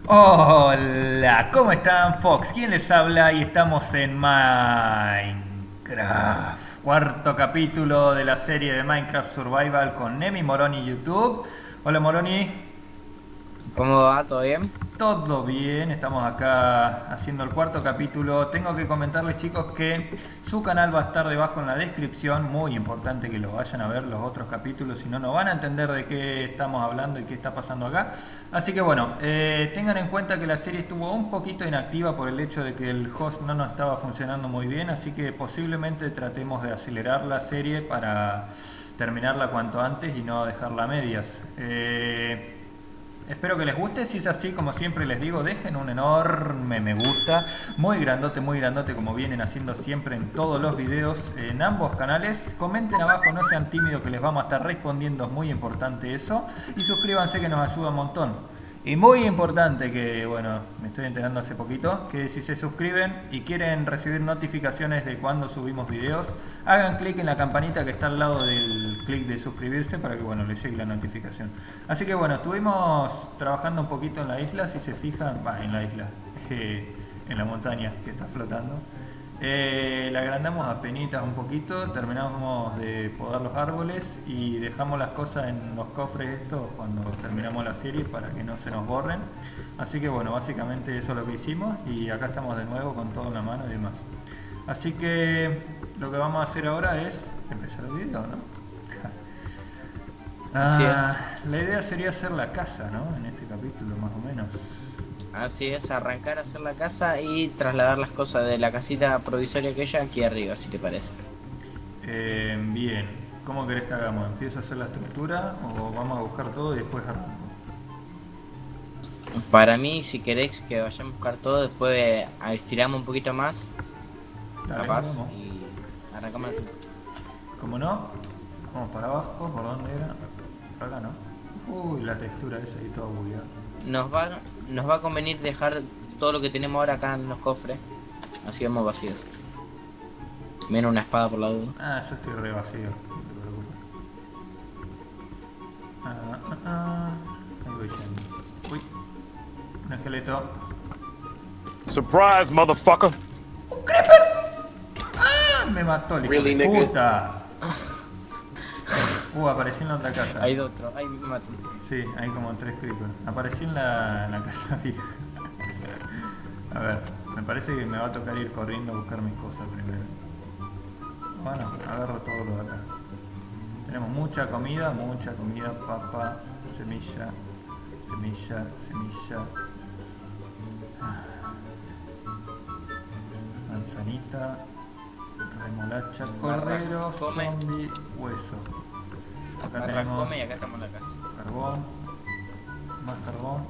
Hola, ¿cómo están, Fox? ¿Quién les habla? Y estamos en Minecraft. Cuarto capítulo de la serie de Minecraft Survival con Nemi Moroni YouTube. Hola Moroni. ¿Cómo va? ¿Todo bien? Todo bien, estamos acá haciendo el cuarto capítulo. Tengo que comentarles, chicos, que su canal va a estar debajo en la descripción. Muy importante que lo vayan a ver los otros capítulos, si no, no van a entender de qué estamos hablando y qué está pasando acá. Así que bueno, tengan en cuenta que la serie estuvo un poquito inactiva por el hecho de que el host no nos estaba funcionando muy bien, así que posiblemente tratemos de acelerar la serie para terminarla cuanto antes y no dejarla a medias. Espero que les guste. Si es así, como siempre les digo, dejen un enorme me gusta, muy grandote, como vienen haciendo siempre en todos los videos en ambos canales. Comenten abajo, no sean tímidos, que les vamos a estar respondiendo, es muy importante eso. Y suscríbanse, que nos ayuda un montón. Y muy importante que, bueno, me estoy enterando hace poquito, que si se suscriben y quieren recibir notificaciones de cuando subimos videos, hagan clic en la campanita que está al lado del clic de suscribirse para que, bueno, les llegue la notificación. Así que, bueno, estuvimos trabajando un poquito en la isla, si se fijan, en la isla, en la montaña que está flotando. La agrandamos a penitas un poquito, terminamos de podar los árboles y dejamos las cosas en los cofres estos cuando terminamos la serie para que no se nos borren. Así que bueno, básicamente eso es lo que hicimos y acá estamos de nuevo con todo en la mano y demás. Así que lo que vamos a hacer ahora es empezar el video, ¿no? Así es. La idea sería hacer la casa, ¿no? En este capítulo más o menos. Así es, arrancar a hacer la casa y trasladar las cosas de la casita provisoria aquella aquí arriba, si te parece. Bien, ¿cómo querés que hagamos? ¿Empiezo a hacer la estructura o vamos a buscar todo y después arranco? Para mí, si queréis que vayamos a buscar todo, después estiramos un poquito más, Dale, capaz, vamos. y arrancamos la... ¿Cómo no? Vamos para abajo, ¿por dónde era? Por acá, ¿no? Uy, la textura esa y todo bugueado. Nos va, nos va a convenir dejar todo lo que tenemos ahora acá en los cofres, así vamos vacíos. Menos una espada por la duda. Yo estoy re vacío, no te preocupes. Ahí voy yendo. Uy, un esqueleto. Surprise, motherfucker! Me mató el hijo Really, de nigga? puta. Aparecí en la otra casa. Hay otro, ahí me matan. Sí, hay como tres creepers. Aparecí en la casa vieja. A ver, me parece que me va a tocar ir corriendo a buscar mis cosas primero. Bueno, agarro todo lo de acá. Tenemos mucha comida, papa, semilla, semilla, semilla. Manzanita, remolacha, cordero, come. zombie, hueso. Acá tenemos Come y acá estamos en la casa. carbón, más carbón.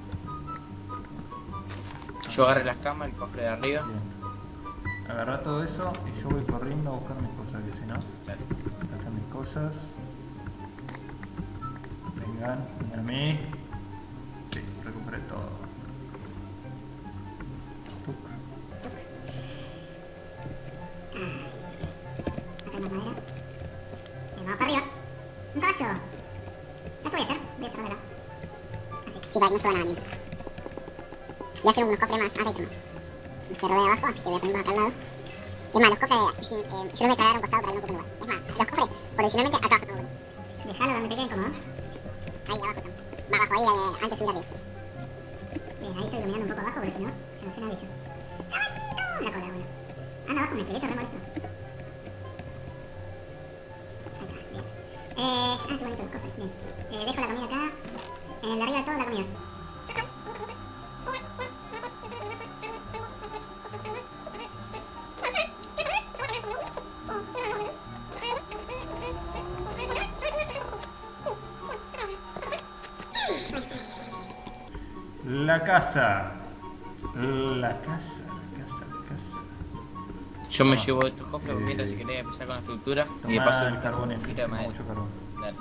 Yo agarré las camas, el cofre de arriba. Bien. Agarra todo eso y yo voy corriendo a buscar mis cosas, que si no, Dale. acá están mis cosas. Vengan a mí. Sí, recuperé todo. Tuc. Acá hay más madera. Vamos para arriba. Un caballo. ¿Sabes qué voy a hacer? Voy a hacerlo de acá. Así. Sí, para que no suba nada bien. Voy a hacer unos cofres más arriba. Que rodea abajo, así que voy a ponerlos acá al lado. Es más, los cofres, yo los voy a cargar a un costado para que no ocupen lugar. Es más, los cofres, provisionalmente acá abajo están buenos. Dejalo donde te queden cómodos. Ahí abajo están. Va abajo, ahí antes de subir arriba. Bien, ahí estoy iluminando un poco abajo, porque si no, se nos llena de bicho. ¡Caballito! La cola, bueno. Anda abajo un esqueleto re molesto. Ahí está, bien. Qué bonito los cofres, bien. Dejo la comida acá. En la arriba de todo la comida. La casa. La casa, la casa, la casa. Yo me Toma. llevo estos cofres mientras si querés empezar con la estructura y de Tomá paso el carbón un ese, poquito de tengo madera. mucho carbón. Dale.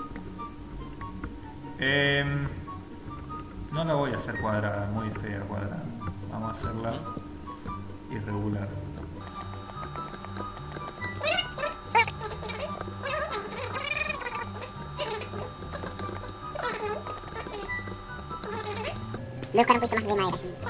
No la voy a hacer cuadrada, muy fea cuadrada. Vamos a hacerla irregular. Voy a buscar un poquito más de madera yo.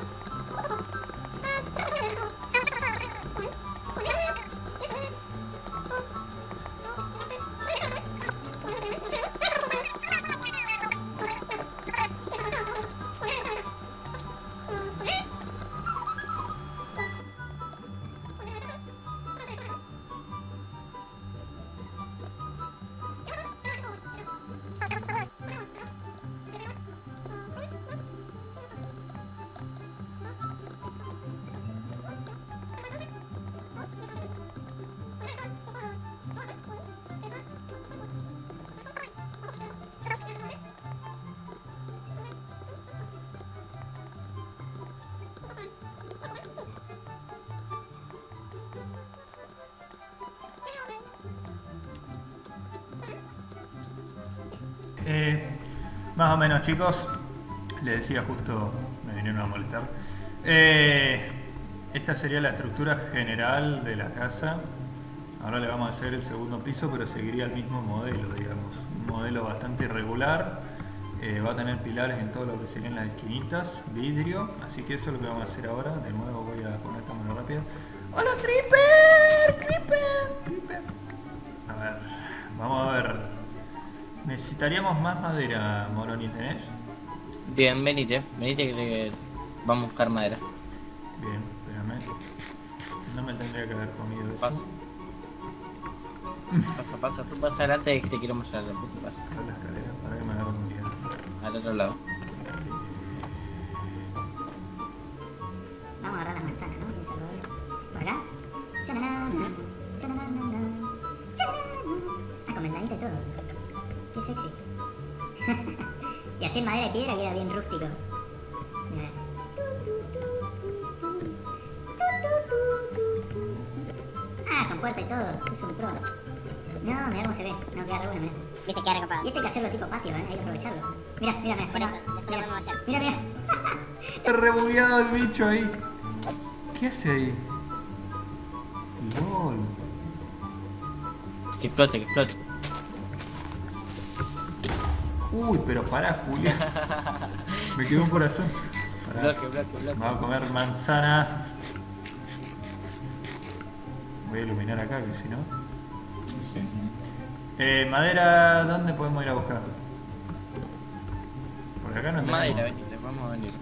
Más o menos, chicos, les decía justo, me vinieron a molestar. Esta sería la estructura general de la casa. Ahora le vamos a hacer el segundo piso, pero seguiría el mismo modelo, digamos. Un modelo bastante irregular. Va a tener pilares en todo lo que serían las esquinitas, vidrio. Así que eso es lo que vamos a hacer ahora. De nuevo voy a poner cámara rápida. ¡Hola, Creeper! ¡Creeper! A ver, vamos a ver. Necesitaríamos más madera, Moroni, ¿tenés? Bien, venite que vamos a buscar madera. Bien, espérame. No me tendría que haber comido eso. Pasa, tú pasa adelante que te quiero mostrar la puta pasa. A la escalera, para que me agarre un día. Al otro lado. Vamos a agarrar las manzanas, ¿no? ¿Quién se lo ve? ¿Por acá? ¡Chananán! ¡Chananán! Acomendadito y todo. Qué sexy. Y así en madera y piedra queda bien rústico. Mira. Ah, con puerta y todo. Sos un pro. No, mirá cómo se ve. No queda re bueno, mirá. Viste, queda recopado. Y este hay que hacerlo tipo patio, ¿eh? Hay que aprovecharlo. Mira. Por eso, después lo podemos hacer. Mira. Está rebugueado el bicho ahí. ¿Qué hace ahí? LOL. Que explote. Uy, pero pará, Julián. Me quedó un corazón. Pará. Bloque. Vamos a comer manzana. Voy a iluminar acá, que si no. Sí. Madera, ¿dónde podemos ir a buscar? Porque acá no tenemos. Madera, venite, vamos a venir.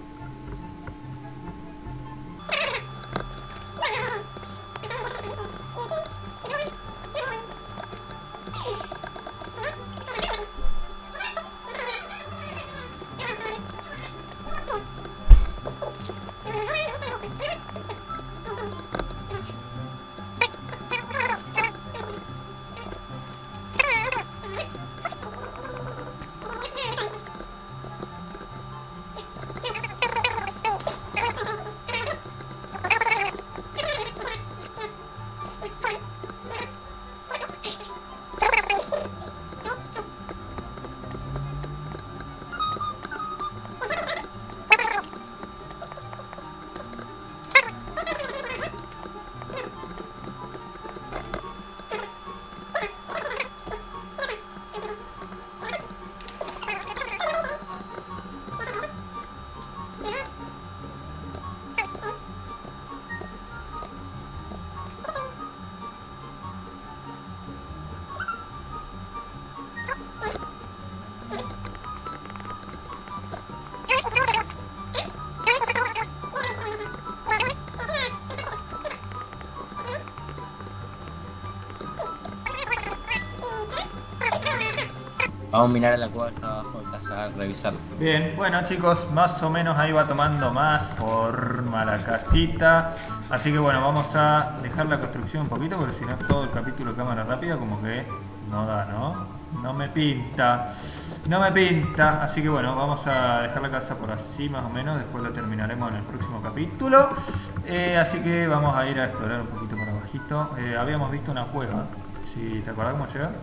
Vamos a mirar a la cueva que está abajo de casa, a revisarlo. Bien, bueno chicos, más o menos ahí va tomando más forma la casita. Así que bueno, vamos a dejar la construcción un poquito, porque si no todo el capítulo de cámara rápida como que no da, ¿no? No me pinta. Así que bueno, vamos a dejar la casa por así más o menos. Después la terminaremos en el próximo capítulo. Así que vamos a ir a explorar un poquito por abajito. Habíamos visto una cueva. Si te acordás cómo llegar.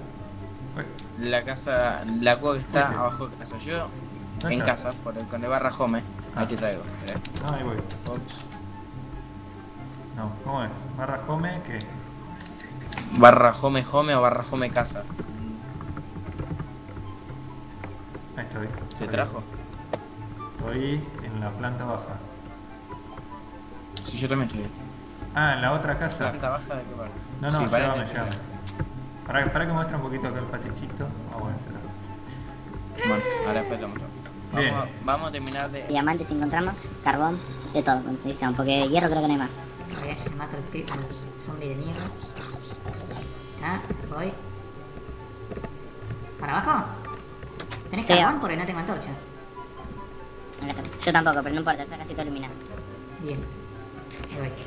La cueva que está Ok. abajo de casa. Yo Ahí en está. casa, con el barra home, ahí te traigo. ¿Esperá? Ahí voy. Ops. No, ¿cómo es? Barra home, ¿qué? Barra home o barra home casa. Ahí estoy. ¿Te trajo? Estoy en la planta baja. Sí, yo también estoy. Ah, en la otra casa. ¿Planta baja de qué parte? No, Sí, llévame, parece. llévame. Para que muestre un poquito acá el paticito. Ah, bueno, espera. Bueno, ahora después lo muestro. Bien. Vamos a terminar de... Diamantes encontramos, carbón, de todo, necesitamos, porque hierro creo que no hay más. A ver, le mato al zombie de mierda. Ah, voy. ¿Para abajo? ¿Tenés Sí, carbón? abajo. Porque no tengo antorcha. Acá está. Yo tampoco, pero no importa, está casi todo iluminado. Bien. Ahí voy.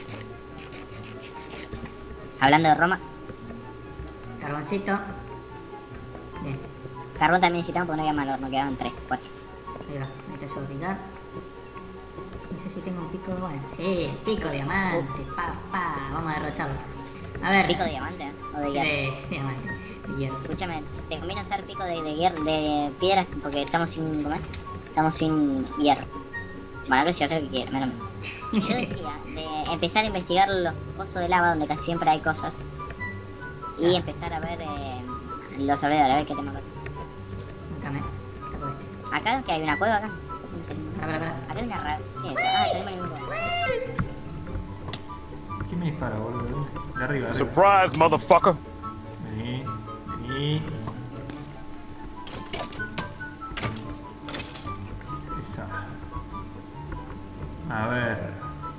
Hablando de Roma, Carboncito. Bien. carbón también necesitamos porque no había más horno, quedaban 3, 4. Ahí va. Ahí te ayudo a picar. No sé si tengo un pico. Bueno, sí, pico diamante. Vamos a derrocharlo. A ver. ¿Pico de diamante o de hierro? Diamante. De hierro. Escúchame, ¿te conviene usar pico de hierro, de piedra? Porque estamos sin comer. Estamos sin hierro. Bueno, que si hacer lo que quiera, menos. Yo decía, de empezar a investigar los pozos de lava donde casi siempre hay cosas. Y empezar a ver los alrededores, a ver qué tenemos acá. Búscame. Tapo este. Acá, que hay una cueva acá. ¿Dónde salimos? Pará. Acá hay una rara. ¿Qué es eso? Ah, salimos en el mismo cueva. ¿Quién me dispara, boludo? De arriba, arriba. Surprise, motherfucker. Vení, vení. Esa. A ver.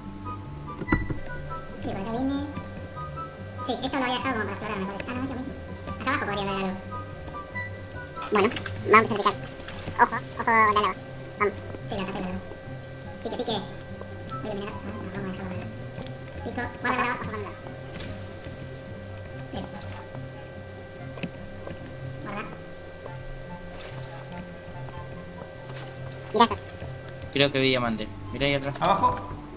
Sí, por acá vine. Sí, esto lo había dejado como para explorar, me parece. Ah, no, es lo mismo. Acá abajo podría haber algo. Bueno, vamos a picar. Ojo de la lava. Vamos. Sí, la tapé la lava. Pique. Voy a mirar. Vamos a dejarlo para acá. Pico, guarda la lava, ojo con la lava. Bien. Guarda. Mira eso. Creo que vi diamante. Mirá ahí atrás. Abajo.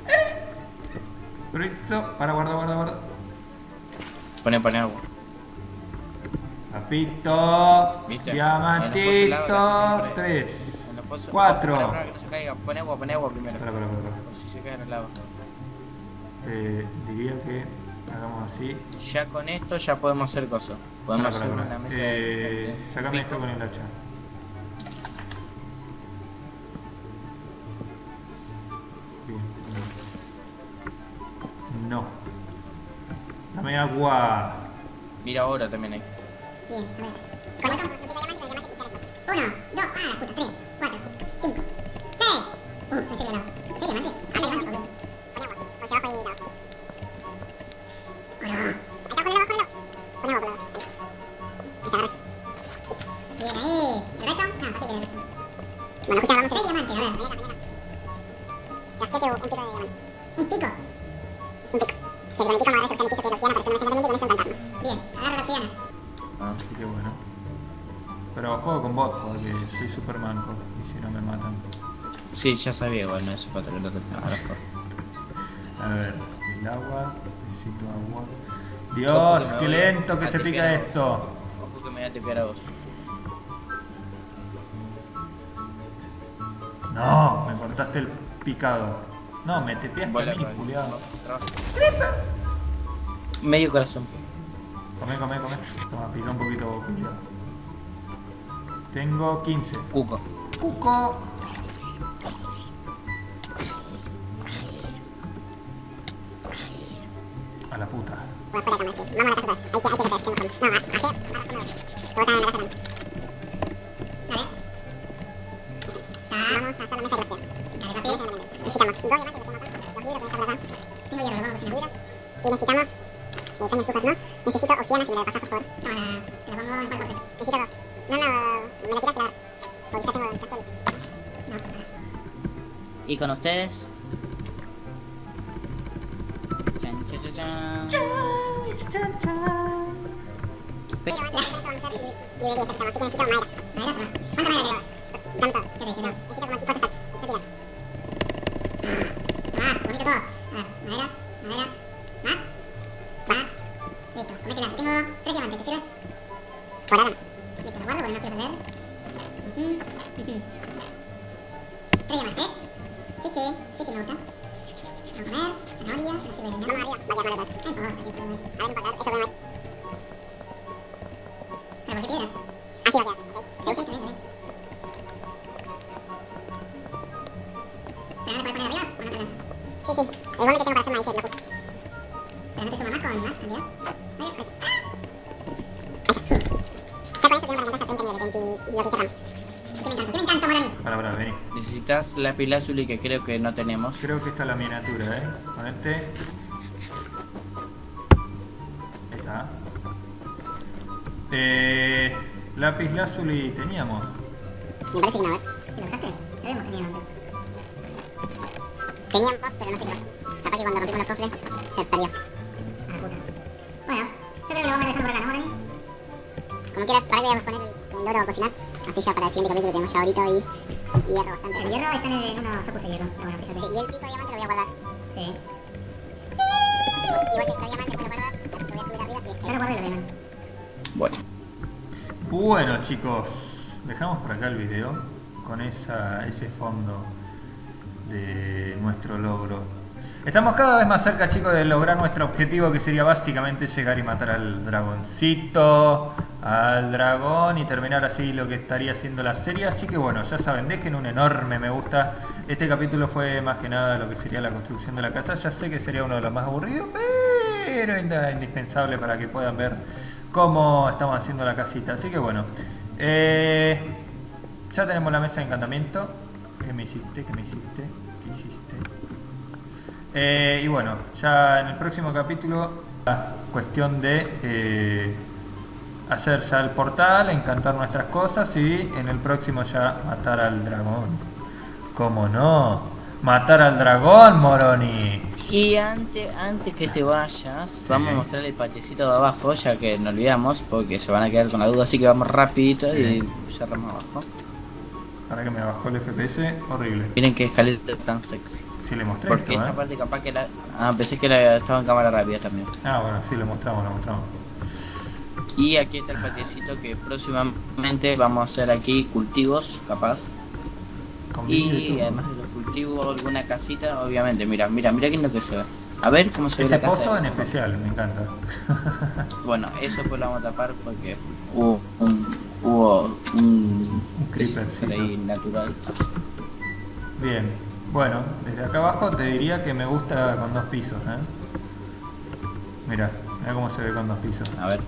Grueso. Guarda. Pone agua. Papito. ¿Viste? Diamantito. En los pozos de lava casi siempre- 3. En los pozos... 4. Para que no se caiga. Pone agua primero. Espera. Por si se cae en el lava. Diría que hagamos así. Ya con esto ya podemos hacer cosas. Podemos hacer Pará. una mesa de Sácame pico. esto con el hacha. Bien. No. Dame agua. Mira ahora también hay. Bien, a ver. Con esto vamos a picar diamante, pero diamante picar esto. 1, 2, ah, puta, 3, 4, 5, 6. Pensé que no. ¿Sí, diamantes? Ah, no, no, no. Pon agua, o sea, abajo y lava. Ahora. Acá, con el agua. Pon agua, ahí. Está, ahora sí. Listo. Bien, ahí. ¿El resto? No, ¿para qué querés el resto? Bueno, escucha, vamos a hacer diamante, a ver. Mañana. Gastate un pico de diamante. ¿Un pico? Un pico. Que con el pico me va a resto el piso de la obsidiana, pero solamente con eso encantarnos. Bien, agarra la obsidiana. Ah. Así que bueno. Pero juego con bot porque soy super manco. Y si no me matan. Sí, ya sabía, bueno, eso para tenerlo ahora. A ver, el agua. Necesito agua. Ojo Dios, que me qué voy lento que a se tepear pica a vos. esto. Ojo que me voy a tepear a vos. No, me cortaste el picado. No, me tepeaste Bola, a mí, cabeza. culiado. Trabaja. Medio corazón. Come. Toma, pica un poquito, culiado. Tengo 15. Cuco. Cuco. A la puta. Vamos por acá, sí. Vamos a la casa atrás. Hay que hacer, tengo homes. No, hacer. Te botan en la casa también. A ver. Vamos a hacer la mesa de crafting. Dale, papel. Necesitamos 2 diamantes que tengo acá. 2 libros que dejar acá. Tengo hierro, vamos a cocinar. Libros. Y necesitamos... caña azúcar, ¿no? Necesito obsidiana, si me la pasas, por favor. Toma, te la pongo en cuál cofre. Necesito 2. No, me la tiras, claro. Porque ya tengo cartolito. No, Y con ustedes. Chan, chan, chan, chan. pero antes de esto vamos a hacer librería, ya estamos. Así que necesito madera. ¿Madera? ¿Cuánta madera le doy? Dame todo. ¿Qué te dije? No. Necesito como 4 stacks. Se tira. Ah, bonito todo. A ver, madera. ¿Más? Listo, cométela. Tengo 3 diamantes, ¿te sirve? Por ahora no. Listo, lo guardo porque no quiero perder. 3 diamantes. Sí, me gusta. Vamos a comer, zanahoria, no sirve de nada. Vamos arriba, vaya malos. Por favor, aquí puedo ver. A ver, no importa, esto puede ver. ¿Pero por qué piedra? Así va a quedar, ok. Sí, también. 20, lo que queramos. ¿Qué me encanta, Moroni? Para, vení. Necesitas lápiz lazuli que creo que no tenemos. Creo que esta es la miniatura, Ponete. Ahí está. Lápiz lazuli teníamos. Me parece que no, a ver. ¿Te lo usaste? Te habíamos tenido antes. Teníamos, pero no sé qué pasó. Capaz que cuando rompimos los cofres se perdió. A la puta. Bueno, yo creo que lo vamos a dejar por acá, ¿no, Moroni? Como quieras, para que vamos a poner el oro a cocinar. Así ya para el siguiente capítulo tenemos ya orito y hierro bastante. El hierro está en uno, yo puse hierro. Pero bueno, fíjate. Sí, y el pico de diamante lo voy a guardar. Sí. Igual que los diamantes pues lo guardas, así que voy a subir arriba. Sí, Yo lo guardé los diamantes. Bueno, Bueno, chicos, dejamos por acá el video con ese fondo de nuestro logro. Estamos cada vez más cerca, chicos, de lograr nuestro objetivo, que sería básicamente llegar y matar al dragoncito, al dragón, y terminar así lo que estaría haciendo la serie. Así que bueno, ya saben, dejen un enorme me gusta. Este capítulo fue más que nada lo que sería la construcción de la casa. Ya sé que sería uno de los más aburridos, pero indispensable para que puedan ver cómo estamos haciendo la casita. Así que bueno, ya tenemos la mesa de encantamiento. ¿Qué me hiciste? ¿Qué me hiciste? ¿Qué hiciste? Y bueno, ya en el próximo capítulo, cuestión de hacer ya el portal, encantar nuestras cosas, y en el próximo ya matar al dragón. ¿Cómo no? Matar al dragón, Moroni. y antes que te vayas, vamos a mostrar el patiecito de abajo, ya que no olvidamos, porque se van a quedar con la duda, así que vamos rapidito y cerramos abajo. Para que me bajó el FPS, horrible. Miren qué escalera tan sexy. Sí, le mostré Porque esto, esta parte capaz que la... Ah, pensé que estaba en cámara rápida también. Ah, bueno, sí, lo mostramos, Y aquí está el patiecito que próximamente vamos a hacer aquí cultivos, capaz. Con vídeo Y todo. además de los cultivos, alguna casita, obviamente. Mira qué es lo que se ve. A ver cómo se ve Este la casa. pozo en especial, me encanta. Bueno, eso pues lo vamos a tapar porque hubo un creepercito. ahí natural. Bien, bueno, desde acá abajo te diría que me gusta con 2 pisos, Mira cómo se ve con 2 pisos. A ver.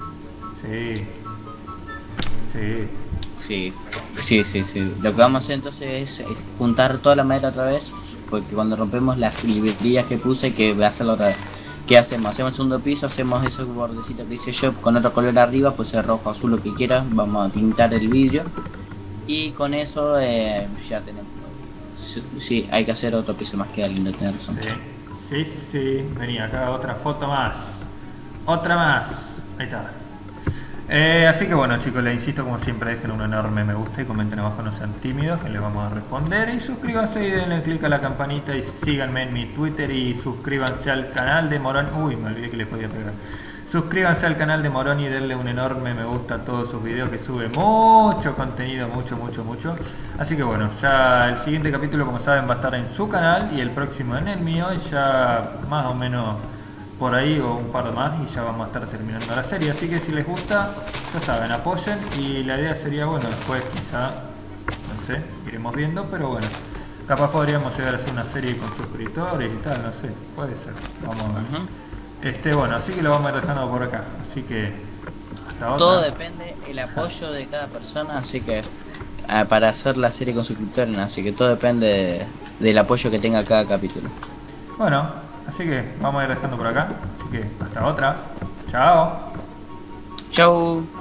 Sí. Sí. Lo que vamos a hacer entonces es juntar toda la madera otra vez, porque cuando rompemos las librerías que puse, que voy a hacerlo otra vez. ¿Qué hacemos? Hacemos el segundo piso, hacemos esos bordecitos que hice yo con otro color arriba, pues ser rojo, azul, lo que quieras. Vamos a pintar el vidrio y con eso ya tenemos. Sí, hay que hacer otro piso más, queda lindo tener razón. Sí. Vení, acá otra foto más. Otra más. Ahí está. Así que bueno, chicos, les insisto, como siempre, dejen un enorme me gusta y comenten abajo, no sean tímidos, que les vamos a responder. Y suscríbanse y denle click a la campanita y síganme en mi Twitter y suscríbanse al canal de Moroni. Uy, me olvidé que les podía pegar. Suscríbanse al canal de Moroni y denle un enorme me gusta a todos sus videos, que sube mucho contenido, mucho. Así que bueno, ya el siguiente capítulo, como saben, va a estar en su canal y el próximo en el mío, y ya más o menos por ahí o un par más y ya vamos a estar terminando la serie. Así que si les gusta, ya saben, apoyen, y la idea sería, bueno, después quizá, no sé, iremos viendo, pero bueno, capaz podríamos llegar a hacer una serie con suscriptores y tal, no sé, puede ser, vamos a ver. Bueno, así que lo vamos a ir dejando por acá, así que hasta otra. Todo depende el apoyo de cada persona, así que para hacer la serie con suscriptores, así que todo depende del apoyo que tenga cada capítulo. Bueno, así que vamos a ir dejando por acá, así que hasta otra. Chao. Chau.